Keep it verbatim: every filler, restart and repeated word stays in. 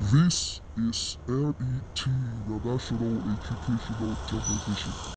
This is R E T, the National Educational Television.